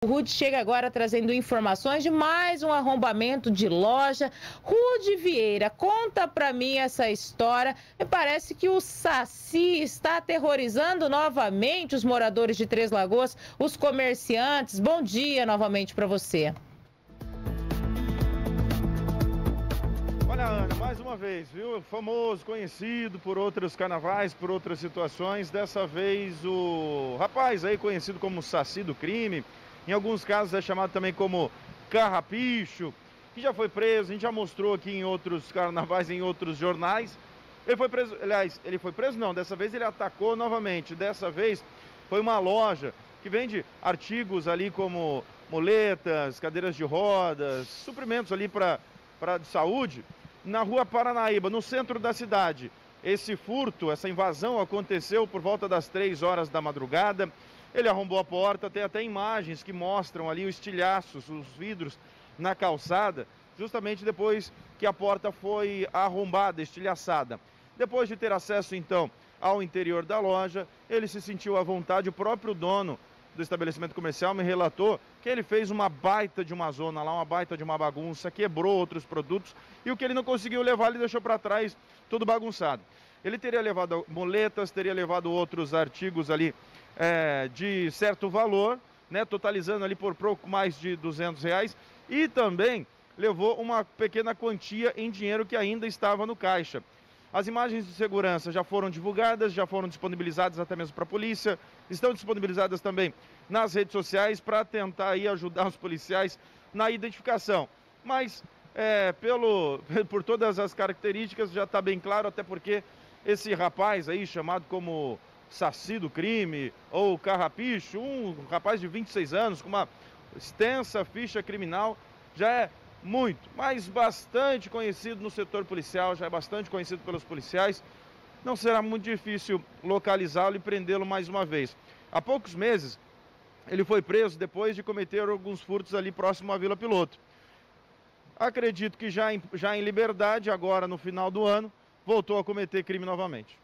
O Rude chega agora trazendo informações de mais um arrombamento de loja. Rude Vieira, conta pra mim essa história. Me parece que o Saci está aterrorizando novamente os moradores de Três Lagoas, os comerciantes. Bom dia novamente para você. Olha, Ana, mais uma vez, viu? Famoso, conhecido por outros carnavais, por outras situações. Dessa vez o rapaz aí conhecido como Saci do crime, em alguns casos é chamado também como Carrapicho, que já foi preso, a gente já mostrou aqui em outros carnavais, em outros jornais. Ele foi preso, aliás, ele foi preso não, dessa vez ele atacou novamente. Dessa vez foi uma loja que vende artigos ali como muletas, cadeiras de rodas, suprimentos ali para de saúde, na rua Paranaíba, no centro da cidade. Esse furto, essa invasão aconteceu por volta das 3 horas da madrugada. Ele arrombou a porta, tem até imagens que mostram ali os estilhaços, os vidros na calçada, justamente depois que a porta foi arrombada, estilhaçada. Depois de ter acesso, então, ao interior da loja, ele se sentiu à vontade. O próprio dono do estabelecimento comercial me relatou que ele fez uma baita de uma zona lá, uma baita de uma bagunça, quebrou outros produtos e o que ele não conseguiu levar, ele deixou para trás tudo bagunçado. Ele teria levado muletas, teria levado outros artigos ali de certo valor, né, totalizando ali por pouco mais de R$ 200 e também levou uma pequena quantia em dinheiro que ainda estava no caixa. As imagens de segurança já foram divulgadas, já foram disponibilizadas até mesmo para a polícia, estão disponibilizadas também nas redes sociais para tentar aí ajudar os policiais na identificação. Mas por todas as características já está bem claro, até porque esse rapaz aí chamado como Saci do crime ou Carrapicho, um rapaz de 26 anos com uma extensa ficha criminal, já é muito, mas bastante conhecido no setor policial, já é bastante conhecido pelos policiais. Não será muito difícil localizá-lo e prendê-lo mais uma vez. Há poucos meses, ele foi preso depois de cometer alguns furtos ali próximo à Vila Piloto. Acredito que já em liberdade, agora no final do ano, voltou a cometer crime novamente.